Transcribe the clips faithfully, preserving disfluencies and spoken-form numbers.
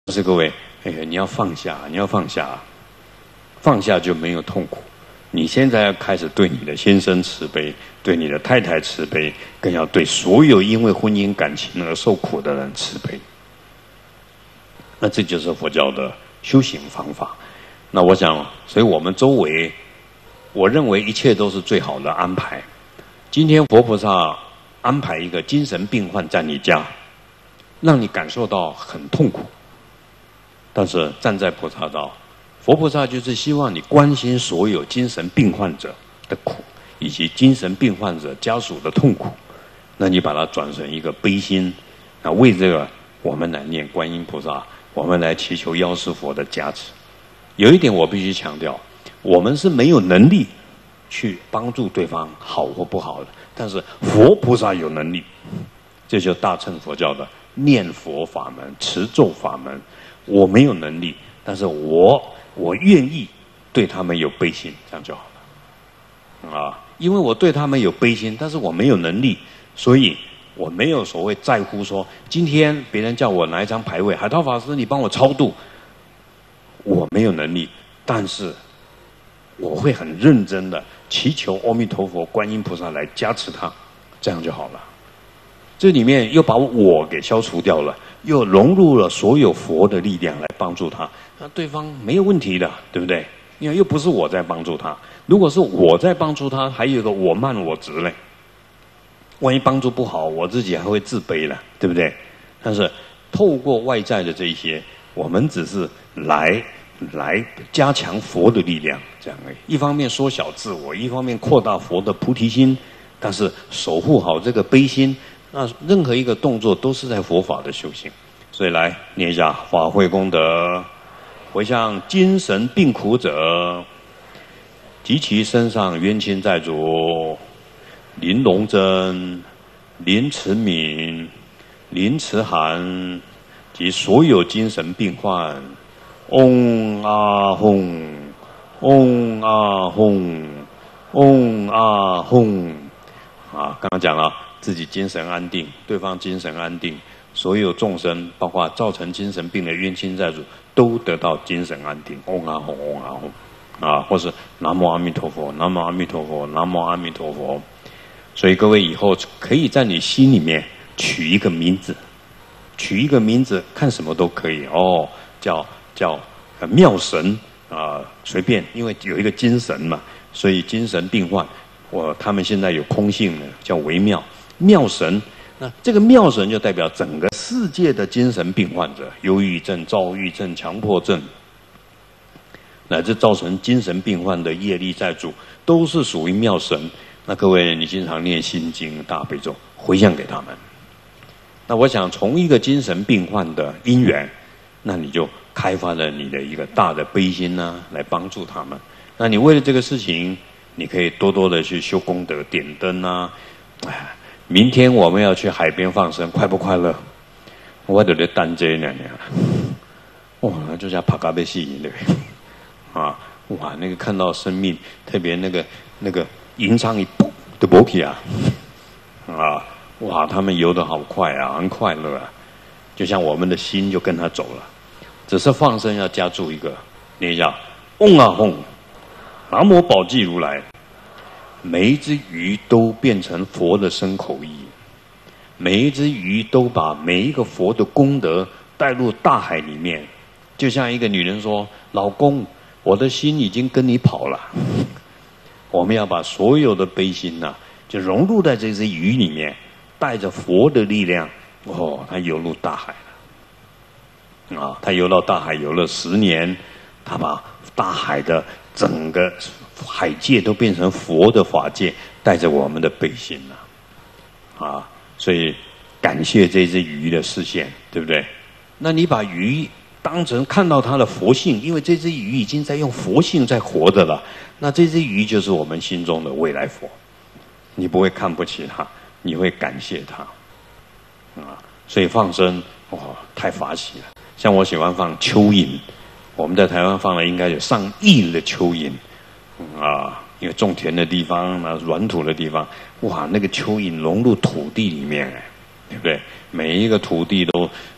但是各位，哎呀，你要放下，你要放下，放下就没有痛苦。你现在要开始对你的先生慈悲，对你的太太慈悲，更要对所有因为婚姻感情而受苦的人慈悲。那这就是佛教的修行方法。那我想，所以我们周围，我认为一切都是最好的安排。今天佛菩萨安排一个精神病患在你家，让你感受到很痛苦。但是站在菩萨道，佛菩萨就是希望你关心所有精神病患者的苦，以及精神病患者家属的痛苦。那你把它转成一个悲心，那为这个我们来念观音菩萨，我们来祈求药师佛的加持。有一点我必须强调，我们是没有能力去帮助对方好或不好的，但是佛菩萨有能力。这就是大乘佛教的念佛法门、持咒法门。我没有能力，但是我我愿意对他们有悲心，这样就好了啊！因为我对他们有悲心，但是我没有能力，所以我没有所谓在乎说，今天别人叫我拿一张牌位，海涛法师你帮我超度，我没有能力，但是我会很认真的祈求阿弥陀佛、观音菩萨来加持他，这样就好了。这里面又把我给消除掉了，又融入了所有佛的力量来帮助他，那对方没有问题的，对不对？因为又不是我在帮助他，如果是我在帮助他，还有一个我慢我执嘞，万一帮助不好，我自己还会自卑了，对不对？但是透过外在的这一些，我们只是来来加强佛的力量，这样而已。一方面缩小自我，一方面扩大佛的菩提心，但是守护好这个悲心。那任何一个动作都是在佛法的修行，所以来念一下法会功德，回向精神病苦者及其身上冤亲债主林龙珍、林慈敏、林慈涵及所有精神病患。嗡阿吽，嗡阿吽，嗡阿吽。啊，刚刚讲了。自己精神安定，对方精神安定，所有众生，包括造成精神病的冤亲债主，都得到精神安定。嗡阿吽，嗡阿吽，啊，或是南无阿弥陀佛，南无阿弥陀佛，南无阿弥陀佛。所以各位以后可以在你心里面取一个名字，取一个名字，看什么都可以哦，叫叫妙神啊，随便，因为有一个精神嘛，所以精神病患，我他们现在有空性的叫微妙。妙神，那这个妙神就代表整个世界的精神病患者，忧郁症、躁郁症、强迫症，乃至造成精神病患的业力债主，都是属于妙神。那各位，你经常念心经、大悲咒，回向给他们。那我想，从一个精神病患的因缘，那你就开发了你的一个大的悲心呐、啊，来帮助他们。那你为了这个事情，你可以多多的去修功德、点灯啊，哎。明天我们要去海边放生，快不快乐？我就在等这两年，哇，就像帕卡贝西对不对？啊，哇，那个看到生命，特别那个那个银苍蝇噗的勃起啊，啊，哇，他们游得好快啊，很快乐啊，就像我们的心就跟他走了。只是放生要加注一个，念一下，嗡啊吽，南无宝济如来。每一只鱼都变成佛的身口意，每一只鱼都把每一个佛的功德带入大海里面，就像一个女人说：“老公，我的心已经跟你跑了。”我们要把所有的悲心呐、啊，就融入在这只鱼里面，带着佛的力量，哦，它游入大海了。啊，它游到大海游了十年，它把大海的整个海界都变成佛的法界，带着我们的悲心了，啊，所以感谢这只鱼的视线，对不对？那你把鱼当成看到它的佛性，因为这只鱼已经在用佛性在活着了，那这只鱼就是我们心中的未来佛，你不会看不起它，你会感谢它，啊，所以放生哇，太法喜了。像我喜欢放蚯蚓，我们在台湾放了应该有上亿的蚯蚓。啊，因为种田的地方，那软土的地方，哇，那个蚯蚓融入土地里面，对不对？每一个土地都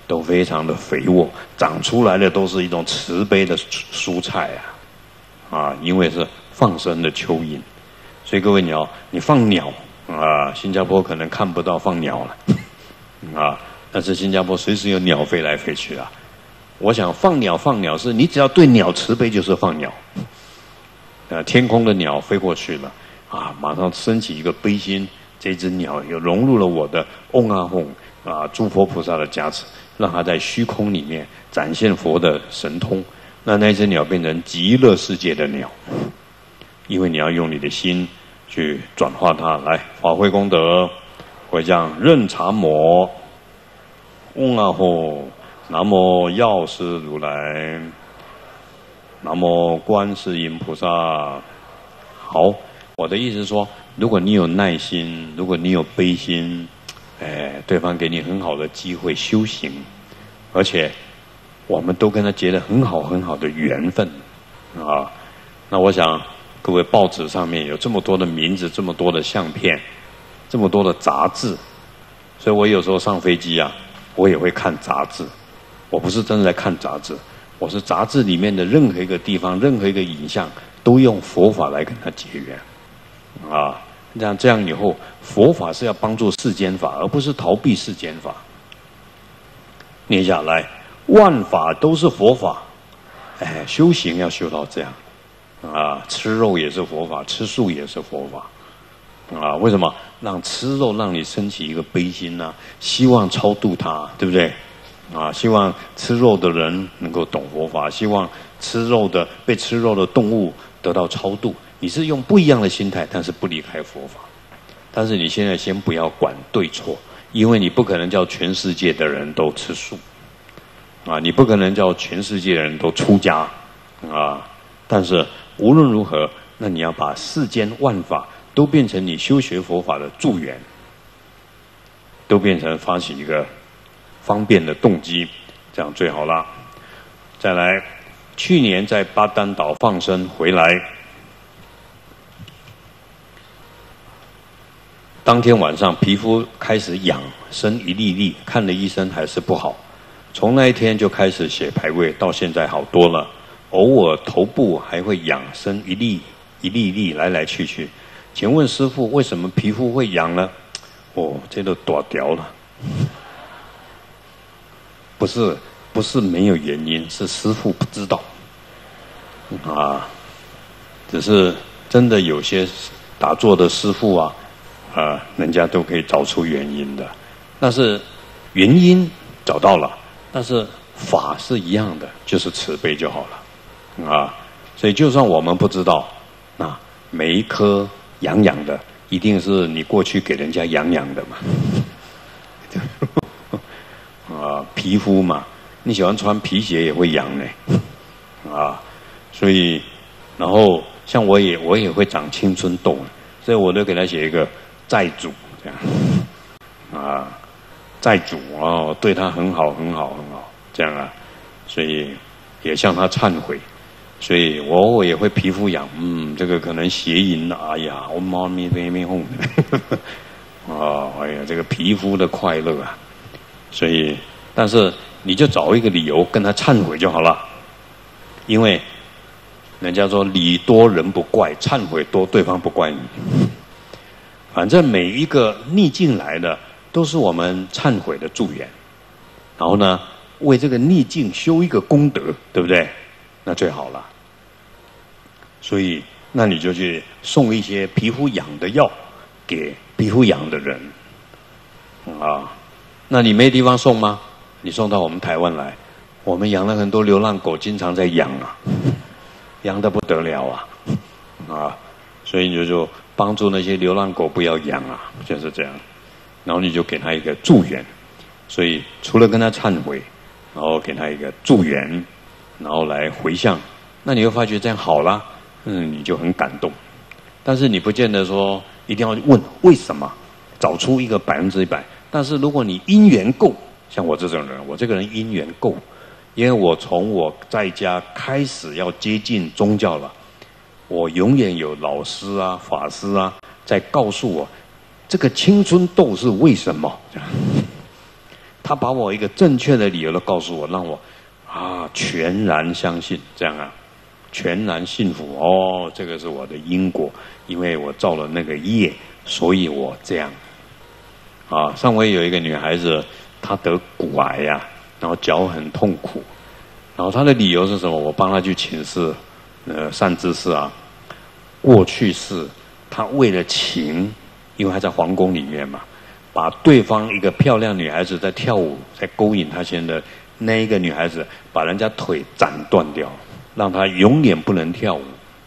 都非常的肥沃，长出来的都是一种慈悲的蔬菜啊，啊，因为是放生的蚯蚓，所以各位鸟，你放鸟啊，新加坡可能看不到放鸟了，啊，但是新加坡随时有鸟飞来飞去啊。我想放鸟放鸟是你只要对鸟慈悲就是放鸟，呃，天空的鸟飞过去了啊，马上升起一个悲心，这只鸟又融入了我的嗡啊吽啊诸佛菩萨的加持，让它在虚空里面展现佛的神通，那那只鸟变成极乐世界的鸟，因为你要用你的心去转化它。来，法会功德，会讲任茶摩，嗡啊吽，南无药师如来，南无观世音菩萨。好，我的意思是说，如果你有耐心，如果你有悲心，哎，对方给你很好的机会修行，而且我们都跟他结了很好很好的缘分啊。那我想，各位报纸上面有这么多的名字，这么多的相片，这么多的杂志，所以我有时候上飞机啊，我也会看杂志。我不是真的在看杂志，我是杂志里面的任何一个地方、任何一个影像，都用佛法来跟他结缘，啊，这样这样以后，佛法是要帮助世间法，而不是逃避世间法。念下来，万法都是佛法，哎，修行要修到这样，啊，吃肉也是佛法，吃素也是佛法，啊，为什么？让吃肉让你升起一个悲心呢、啊？希望超度他，对不对？啊，希望吃肉的人能够懂佛法，希望吃肉的被吃肉的动物得到超度。你是用不一样的心态，但是不离开佛法。但是你现在先不要管对错，因为你不可能叫全世界的人都吃素，啊，你不可能叫全世界的人都出家，啊。但是无论如何，那你要把世间万法都变成你修学佛法的助缘，都变成发起一个方便的动机，这样最好啦。再来，去年在巴丹岛放生回来，当天晚上皮肤开始痒，生一粒粒，看了医生还是不好。从那一天就开始写牌位，到现在好多了。偶尔头部还会痒，生一粒一粒粒来来去去。请问师父，为什么皮肤会痒呢？哦，这都大条了。不是，不是没有原因，是师父不知道，啊，只是真的有些打坐的师父啊，啊，人家都可以找出原因的。但是原因找到了，但是法是一样的，就是慈悲就好了，啊，所以就算我们不知道，那每一颗痒痒的，一定是你过去给人家痒痒的嘛。啊，皮肤嘛，你喜欢穿皮鞋也会痒呢，啊，所以，然后像我也我也会长青春痘，所以我都给他写一个债主这样，啊，债主哦，对他很好很好很好，这样啊，所以也向他忏悔，所以我我也会皮肤痒，嗯，这个可能邪淫了，哎呀，我妈咪咪咪哄，啊，哎呀，这个皮肤的快乐啊。所以，但是你就找一个理由跟他忏悔就好了，因为人家说礼多人不怪，忏悔多对方不怪你。反正每一个逆境来的都是我们忏悔的助缘，然后呢，为这个逆境修一个功德，对不对？那最好了。所以，那你就去送一些皮肤痒的药给皮肤痒的人，啊。那你没地方送吗？你送到我们台湾来，我们养了很多流浪狗，经常在养啊，养得不得了啊，啊，所以你就说帮助那些流浪狗不要养啊，就是这样。然后你就给他一个助缘，所以除了跟他忏悔，然后给他一个助缘，然后来回向，那你会发觉这样好了，嗯，你就很感动。但是你不见得说一定要问为什么，找出一个百分之一百。但是如果你因缘够，像我这种人，我这个人因缘够，因为我从我在家开始要接近宗教了，我永远有老师啊、法师啊在告诉我，这个青春痘是为什么？ 他把我一个正确的理由都告诉我，让我啊全然相信，这样啊，全然信服。哦，这个是我的因果，因为我造了那个业，所以我这样。啊，上回有一个女孩子，她得骨癌呀、啊，然后脚很痛苦，然后她的理由是什么？我帮她去请示，呃，善知识啊，过去是她为了情，因为她在皇宫里面嘛，把对方一个漂亮女孩子在跳舞，在勾引她先的那一个女孩子，把人家腿斩断掉，让她永远不能跳舞，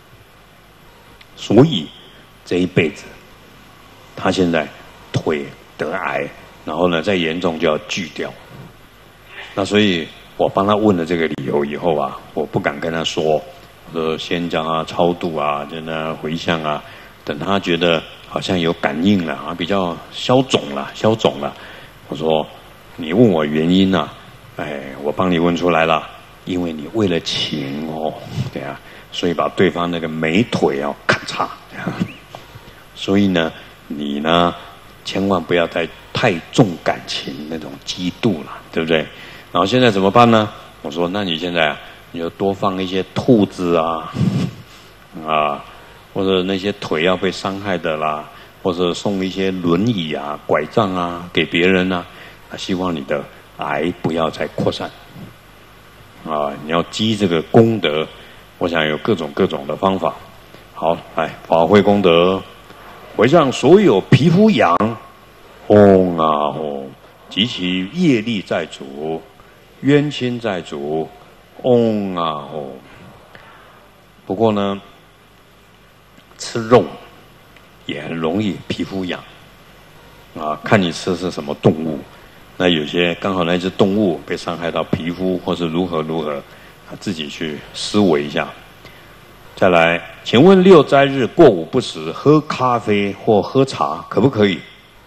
所以这一辈子，她现在腿得癌，然后呢，再严重就要锯掉。那所以我帮他问了这个理由以后啊，我不敢跟他说，我说先将他超度啊，就那回向啊，等他觉得好像有感应了啊，比较消肿了，消肿了。我说你问我原因啊，哎，我帮你问出来了，因为你为了情哦，对啊，所以把对方那个美腿要咔嚓，所以呢，你呢？千万不要太太重感情那种嫉妒了，对不对？然后现在怎么办呢？我说，那你现在啊，你就多放一些兔子啊，啊，或者那些腿要被伤害的啦，或者送一些轮椅啊、拐杖啊给别人啊，啊，希望你的癌不要再扩散。啊，你要积这个功德，我想有各种各种的方法。好，来法会功德。回向所有皮肤痒，嗡啊嗡，及其业力在主，冤亲在主，嗡啊嗡。不过呢，吃肉也很容易皮肤痒啊，看你吃的是什么动物。那有些刚好那只动物被伤害到皮肤，或是如何如何，他自己去思维一下。再来，请问六斋日过午不食，喝咖啡或喝茶可不可以？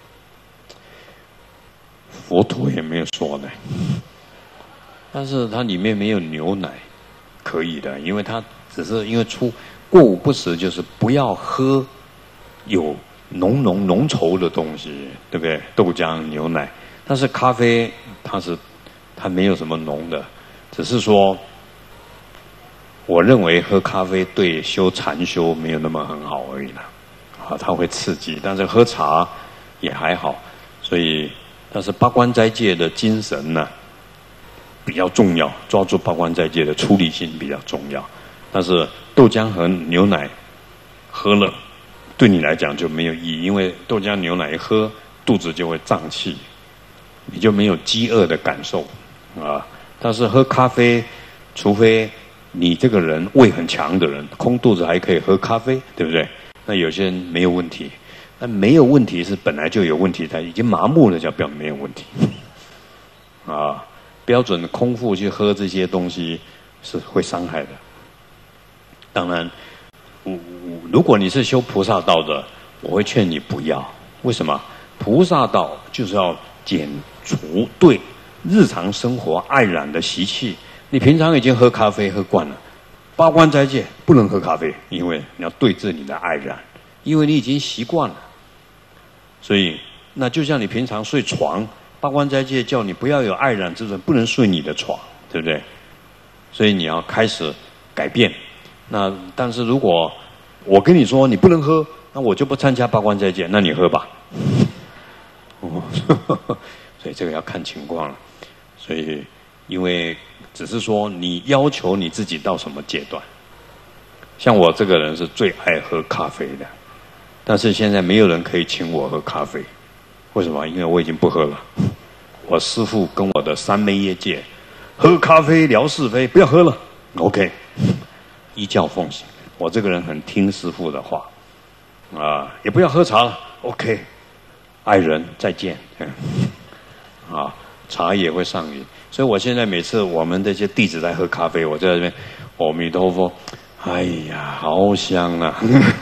佛陀也没有说呢，但是它里面没有牛奶，可以的，因为它只是因为出过午不食，就是不要喝有浓浓浓稠的东西，对不对？豆浆、牛奶，但是咖啡它是它没有什么浓的，只是说。我认为喝咖啡对修禅修没有那么很好而已啦，啊，它会刺激，但是喝茶也还好，所以，但是八关斋戒的精神呢比较重要，抓住八关斋戒的出离心比较重要，但是豆浆和牛奶喝了，对你来讲就没有意义，因为豆浆牛奶一喝，肚子就会胀气，你就没有饥饿的感受，啊，但是喝咖啡，除非你这个人胃很强的人，空肚子还可以喝咖啡，对不对？那有些人没有问题，那没有问题是本来就有问题，他已经麻木了，叫表没有问题。啊，标准的空腹去喝这些东西是会伤害的。当然，如果你是修菩萨道的，我会劝你不要。为什么？菩萨道就是要减除对日常生活爱染的习气。你平常已经喝咖啡喝惯了，八关斋戒不能喝咖啡，因为你要对治你的爱染，因为你已经习惯了。所以，那就像你平常睡床，八关斋戒叫你不要有爱染之人，不能睡你的床，对不对？所以你要开始改变。那但是如果我跟你说你不能喝，那我就不参加八关斋戒，那你喝吧。哦，所以这个要看情况了。所以，因为只是说你要求你自己到什么阶段。像我这个人是最爱喝咖啡的，但是现在没有人可以请我喝咖啡。为什么？因为我已经不喝了。我师父跟我的三昧业界，喝咖啡聊是非，不要喝了。OK， 依教奉行。我这个人很听师父的话，啊，也不要喝茶了。OK， 爱人再见。啊，茶也会上瘾。所以我现在每次我们这些弟子在喝咖啡，我在那边，阿弥陀佛，哎呀，好香啊！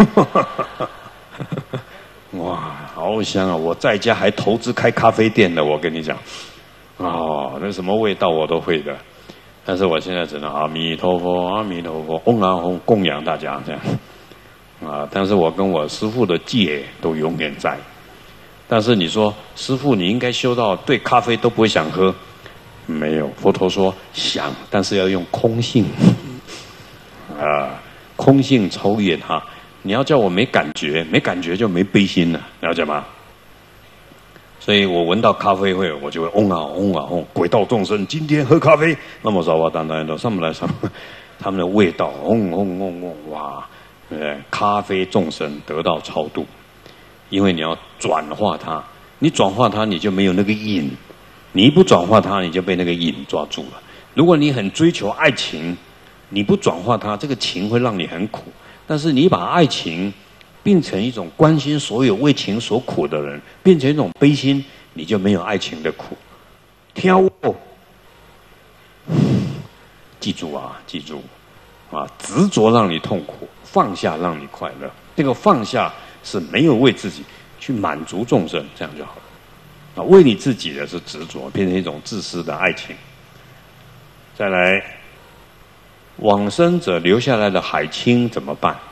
哇，好香啊！我在家还投资开咖啡店的，我跟你讲，哦，那什么味道我都会的。但是我现在只能阿弥陀佛，阿弥陀佛，嗡啊嗡，供养大家这样。啊，但是我跟我师父的戒都永远在。 但是你说师父，你应该修到对咖啡都不会想喝，没有。佛陀说想，但是要用空性啊，空性超越它。你要叫我没感觉，没感觉就没悲心了，了解吗？所以我闻到咖啡味，我就会嗡啊嗡啊嗡，鬼道众生今天喝咖啡，那么少哇当当都上不来上不来，他们的味道嗡嗡嗡嗡，哇，对不对？咖啡众生得到超度，因为你要转化它，你转化它，你就没有那个瘾，你一不转化它，你就被那个瘾抓住了。如果你很追求爱情，你不转化它，这个情会让你很苦。但是你把爱情变成一种关心所有为情所苦的人，变成一种悲心，你就没有爱情的苦。挑哦，记住啊，记住啊，执着让你痛苦，放下让你快乐。这个放下是没有为自己去满足众生，这样就好了。啊，为你自己的是执着，变成一种自私的爱情。再来，往生者留下来的海青怎么办？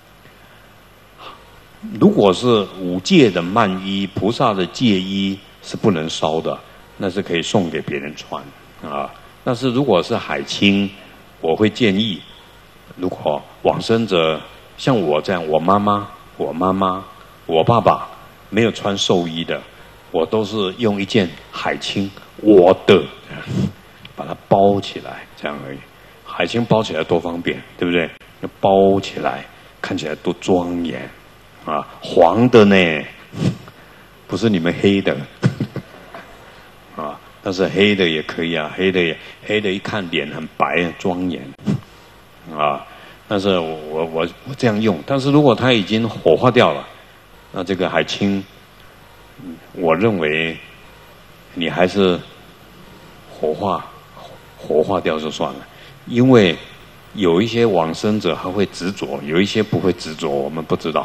如果是五戒的曼衣，菩萨的戒衣是不能烧的，那是可以送给别人穿啊。但是如果是海青，我会建议，如果往生者像我这样，我妈妈、我妈妈、我爸爸没有穿寿衣的，我都是用一件海青我的，把它包起来，这样而已。海青包起来多方便，对不对？要包起来，看起来多庄严。啊，黄的呢，不是你们黑的，啊，但是黑的也可以啊，黑的也黑的，一看脸很白庄严，啊，但是我我我我这样用，但是如果它已经火化掉了，那这个海青，我认为你还是火化火化掉就算了，因为有一些往生者还会执着，有一些不会执着，我们不知道。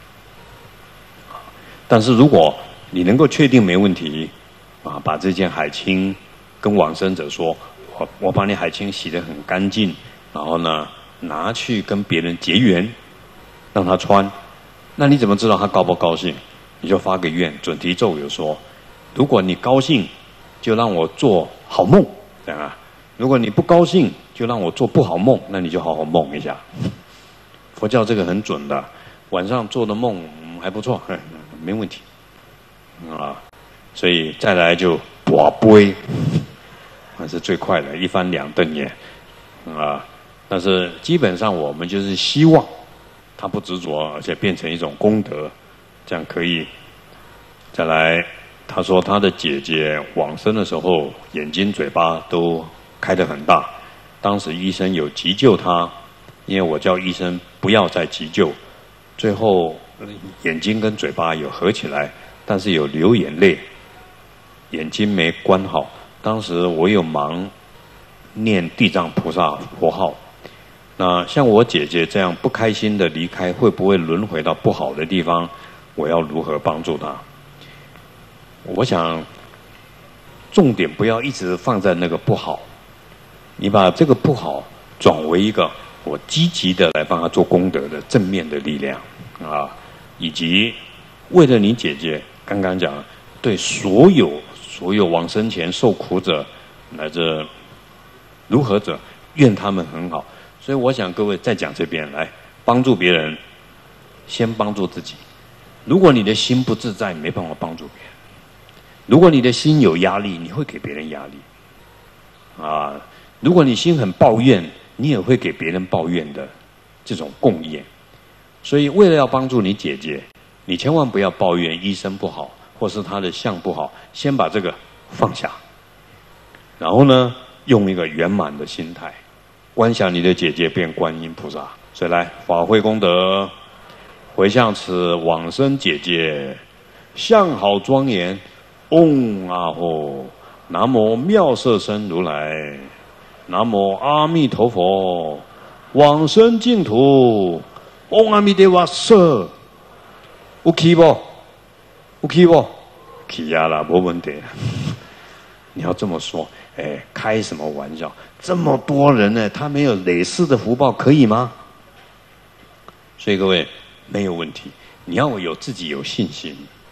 但是如果你能够确定没问题，啊，把这件海青跟往生者说，我我把你海青洗得很干净，然后呢拿去跟别人结缘，让他穿，那你怎么知道他高不高兴？你就发个愿，准提咒有说，如果你高兴，就让我做好梦，这样啊；如果你不高兴，就让我做不好梦，那你就好好梦一下。佛教这个很准的，晚上做的梦还不错。没问题，啊，所以再来就跋杯，那是最快的，一翻两瞪眼，啊，但是基本上我们就是希望他不执着，而且变成一种功德，这样可以。再来，他说他的姐姐往生的时候，眼睛、嘴巴都开得很大，当时医生有急救他，因为我叫医生不要再急救，最后眼睛跟嘴巴有合起来，但是有流眼泪，眼睛没关好。当时我有忙念地藏菩萨佛号，那像我姐姐这样不开心的离开，会不会轮回到不好的地方？我要如何帮助她？我想重点不要一直放在那个不好，你把这个不好转为一个我积极的来帮她做功德的正面的力量啊。以及为了你姐姐，刚刚讲对所有所有往生前受苦者，乃至如何者，愿他们很好。所以我想各位再讲这边来帮助别人，先帮助自己。如果你的心不自在，没办法帮助别人；如果你的心有压力，你会给别人压力。啊，如果你心很抱怨，你也会给别人抱怨的这种共业。所以，为了要帮助你姐姐，你千万不要抱怨医生不好，或是他的相不好，先把这个放下，然后呢，用一个圆满的心态，观想你的姐姐变观音菩萨。所以来法会功德，回向此往生姐姐，相好庄严，嗡阿吽，南无妙色身如来，南无阿弥陀佛，往生净土。嗡阿弥陀佛，舍，有去不？有去不？去呀啦，没问题。你要这么说，哎，开什么玩笑？这么多人呢，他没有累世的福报，可以吗？所以各位没有问题，你要有自己有信心。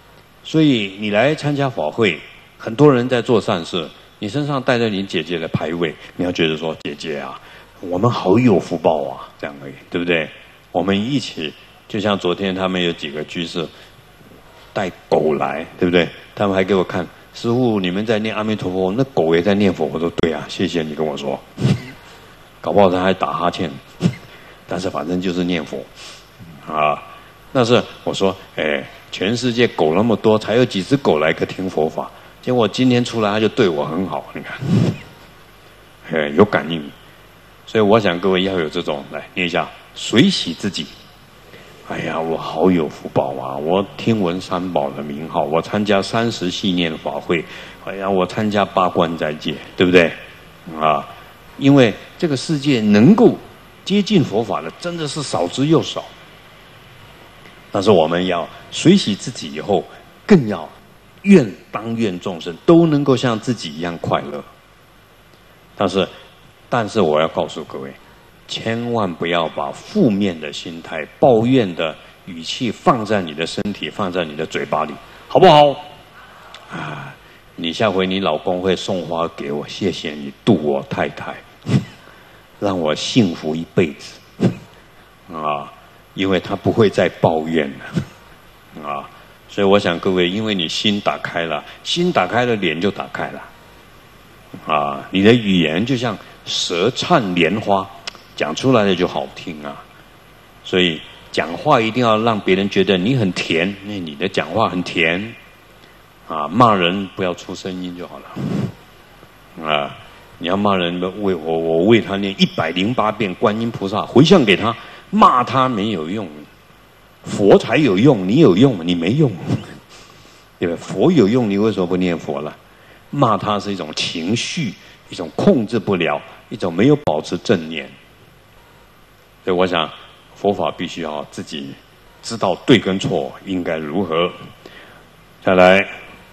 所以你来参加法会，很多人在做善事，你身上带着你姐姐的牌位，你要觉得说姐姐啊，我们好有福报啊，这样而已，对不对？我们一起，就像昨天他们有几个居士带狗来，对不对？他们还给我看，师父你们在念阿弥陀佛，那狗也在念佛。我说对啊，谢谢你跟我说。搞不好他还打哈欠，但是反正就是念佛啊。但是我说，哎，全世界狗那么多，才有几只狗来个听佛法。结果今天出来，他就对我很好，你看，哎，有感应。所以我想各位要有这种，来念一下，随喜自己。哎呀，我好有福报啊！我听闻三宝的名号，我参加三十系念法会，哎呀，我参加八关斋戒，对不对？啊，因为这个世界能够接近佛法的，真的是少之又少。但是我们要随喜自己以后，更要愿当愿众生都能够像自己一样快乐。但是，但是我要告诉各位，千万不要把负面的心态、抱怨的语气放在你的身体、放在你的嘴巴里，好不好？啊，你下回你老公会送花给我，谢谢你度我太太，让我幸福一辈子啊！因为他不会再抱怨了啊！所以我想各位，因为你心打开了，心打开了，脸就打开了啊！你的语言就像舌灿莲花，讲出来的就好听啊！所以讲话一定要让别人觉得你很甜，那你的讲话很甜啊！骂人不要出声音就好了啊！你要骂人，为我我为他念一百零八遍观音菩萨回向给他。骂他没有用，佛才有用，你有用，你没用，对吧？佛有用，你为什么不念佛了？骂他是一种情绪，一种控制不了，一种没有保持正念。所以我想，佛法必须要自己知道对跟错应该如何。再来，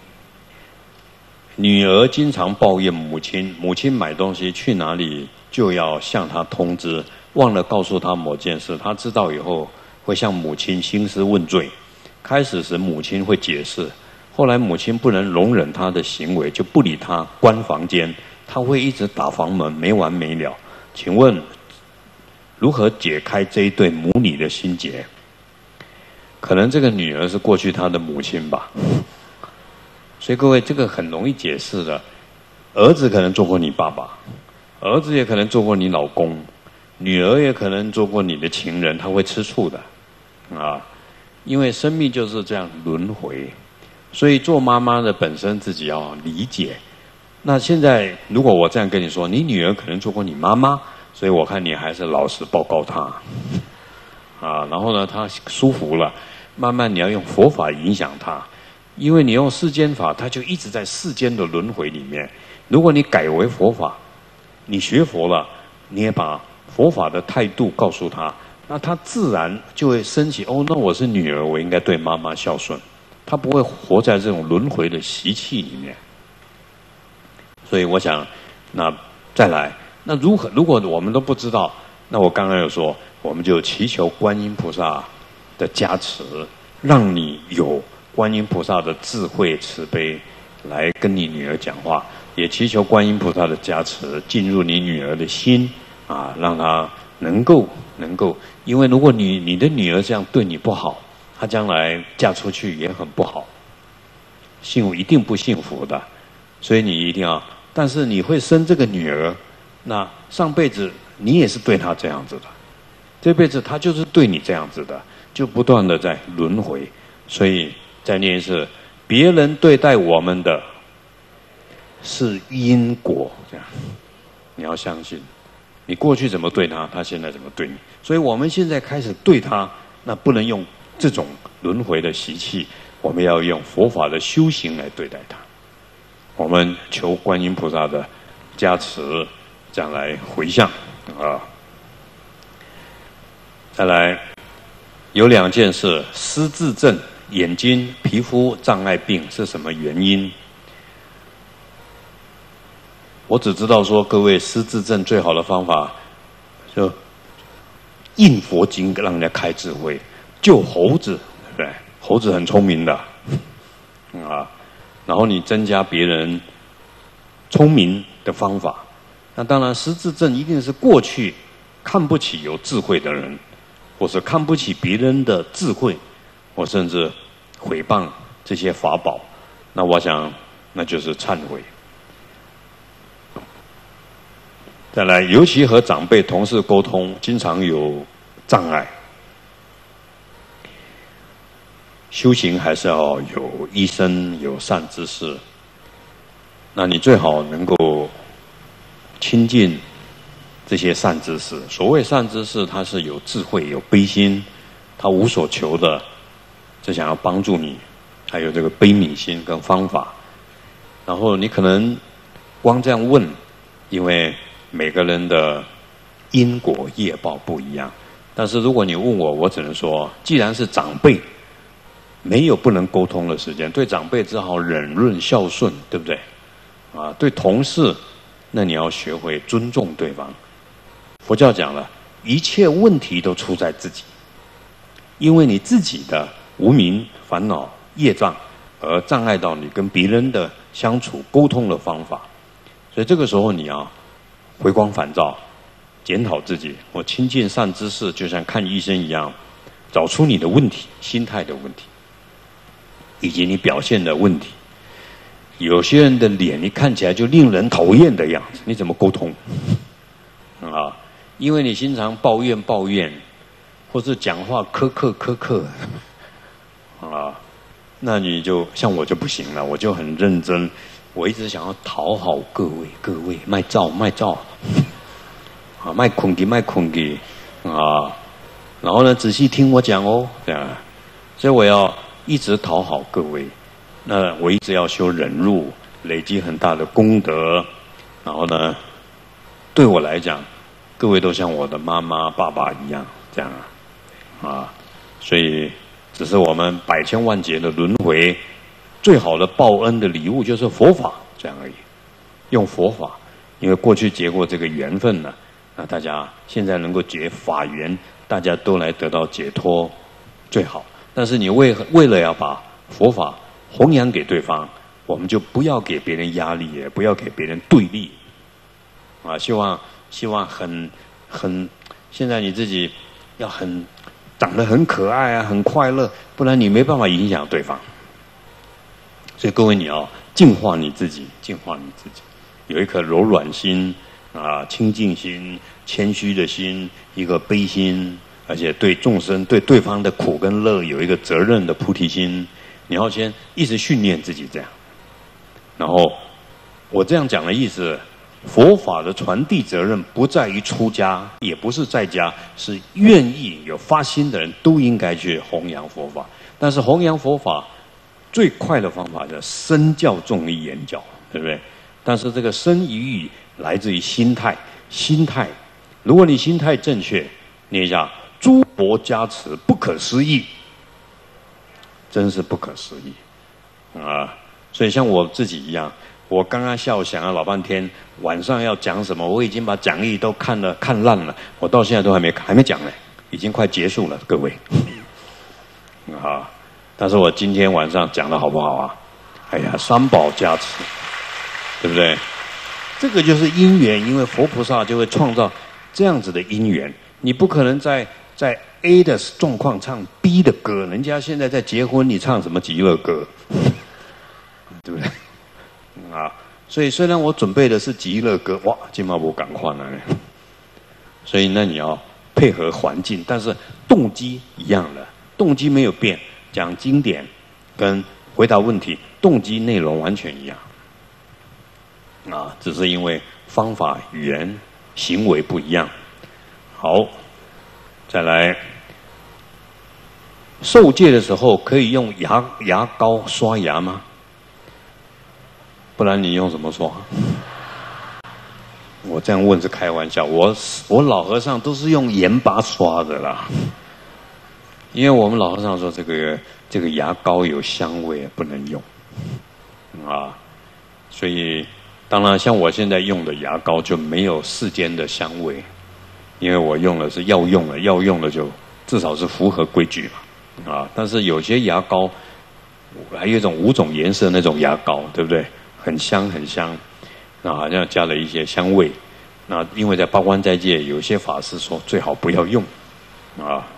女儿经常抱怨母亲，母亲买东西去哪里就要向她通知。忘了告诉他某件事，他知道以后会向母亲兴师问罪。开始时母亲会解释，后来母亲不能容忍他的行为，就不理他，关房间。他会一直打房门，没完没了。请问如何解开这一对母女的心结？可能这个女儿是过去他的母亲吧。所以各位，这个很容易解释的。儿子可能做过你爸爸，儿子也可能做过你老公。女儿也可能做过你的情人，她会吃醋的，啊，因为生命就是这样轮回，所以做妈妈的本身自己要理解。那现在如果我这样跟你说，你女儿可能做过你妈妈，所以我看你还是老实报告她，啊，然后呢，她舒服了，慢慢你要用佛法影响她，因为你用世间法，她就一直在世间的轮回里面。如果你改为佛法，你学佛了，你也把佛法的态度告诉他，那他自然就会升起哦，那我是女儿，我应该对妈妈孝顺。他不会活在这种轮回的习气里面。所以我想，那再来，那如何？如果我们都不知道，那我刚刚有说，我们就祈求观音菩萨的加持，让你有观音菩萨的智慧慈悲来跟你女儿讲话，也祈求观音菩萨的加持进入你女儿的心。啊，让她能够能够，因为如果你你的女儿这样对你不好，她将来嫁出去也很不好，幸福一定不幸福的，所以你一定要。但是你会生这个女儿，那上辈子你也是对她这样子的，这辈子她就是对你这样子的，就不断的在轮回。所以再念一次，别人对待我们的是因果，这样你要相信。你过去怎么对他，他现在怎么对你。所以我们现在开始对他，那不能用这种轮回的习气，我们要用佛法的修行来对待他。我们求观音菩萨的加持，这样来回向啊。再来，有两件事：失智症、眼睛、皮肤障碍病是什么原因？我只知道说，各位失智症最好的方法，就印佛经让人家开智慧，救猴子，对不对？猴子很聪明的， 啊，然后你增加别人聪明的方法。那当然，失智症一定是过去看不起有智慧的人，或是看不起别人的智慧，或甚至毁谤这些法宝。那我想，那就是忏悔。再来，尤其和长辈、同事沟通，经常有障碍。修行还是要有医生、有善知识。那你最好能够亲近这些善知识。所谓善知识，他是有智慧、有悲心，他无所求的，只想要帮助你，还有这个悲悯心跟方法。然后你可能光这样问，因为每个人的因果业报不一样。但是如果你问我，我只能说，既然是长辈，没有不能沟通的时间，对长辈只好忍润孝顺，对不对？啊，对同事，那你要学会尊重对方。佛教讲了，一切问题都出在自己，因为你自己的无明、烦恼、业障，而障碍到你跟别人的相处、沟通的方法。所以这个时候你要回光返照，检讨自己。我亲近善知识，就像看医生一样，找出你的问题、心态的问题，以及你表现的问题。有些人的脸，你看起来就令人讨厌的样子，你怎么沟通？啊，因为你经常抱怨抱怨，或是讲话苛刻苛刻，啊，那你就像我就不行了，我就很认真，我一直想要讨好各位，各位卖照卖照，啊，卖困给卖困给，啊，然后呢仔细听我讲哦，这样，所以我要一直讨好各位。那我一直要修忍辱，累积很大的功德，然后呢，对我来讲，各位都像我的妈妈、爸爸一样，这样啊，啊，所以只是我们百千万劫的轮回，最好的报恩的礼物就是佛法，这样而已。用佛法，因为过去结过这个缘分呢，那大家现在能够结法缘，大家都来得到解脱，最好。但是你为为了要把佛法弘扬给对方，我们就不要给别人压力，也不要给别人对立，啊，希望希望很很，现在你自己要很长得很可爱啊，很快乐，不然你没办法影响对方。所以各位，你要净化你自己，净化你自己，有一颗柔软心啊，清净心、谦虚的心，一个悲心，而且对众生、对对方的苦跟乐有一个责任的菩提心。你要先一直训练自己这样，然后我这样讲的意思，佛法的传递责任不在于出家，也不是在家，是愿意有发心的人都应该去弘扬佛法。但是弘扬佛法最快的方法叫身教重于言教，对不对？但是这个身与语来自于心态，心态，如果你心态正确，念一下诸佛加持，不可思议。真是不可思议啊！所以像我自己一样，我刚刚下午想了老半天，晚上要讲什么，我已经把讲义都看了看烂了，我到现在都还没还没讲呢，已经快结束了，各位啊！但是我今天晚上讲的好不好啊？哎呀，三宝加持，对不对？这个就是因缘，因为佛菩萨就会创造这样子的因缘，你不可能在在 A 的状况唱 B 的歌，人家现在在结婚，你唱什么极乐歌，对不对？啊，所以虽然我准备的是极乐歌，哇，今嘛我赶快了，所以那你要配合环境，但是动机一样的，动机没有变，讲经典跟回答问题，动机内容完全一样，啊，只是因为方法、语言、行为不一样。好。再来，受戒的时候可以用牙牙膏刷牙吗？不然你用什么刷？我这样问是开玩笑，我我老和尚都是用盐巴刷的啦，因为我们老和尚说这个这个牙膏有香味，不能用啊，所以当然像我现在用的牙膏就没有世间的香味。因为我用的是药用的，药用的就至少是符合规矩嘛，啊！但是有些牙膏还有一种五种颜色那种牙膏，对不对？很香很香，那好像加了一些香味。那因为在八关斋戒，有些法师说最好不要用，啊，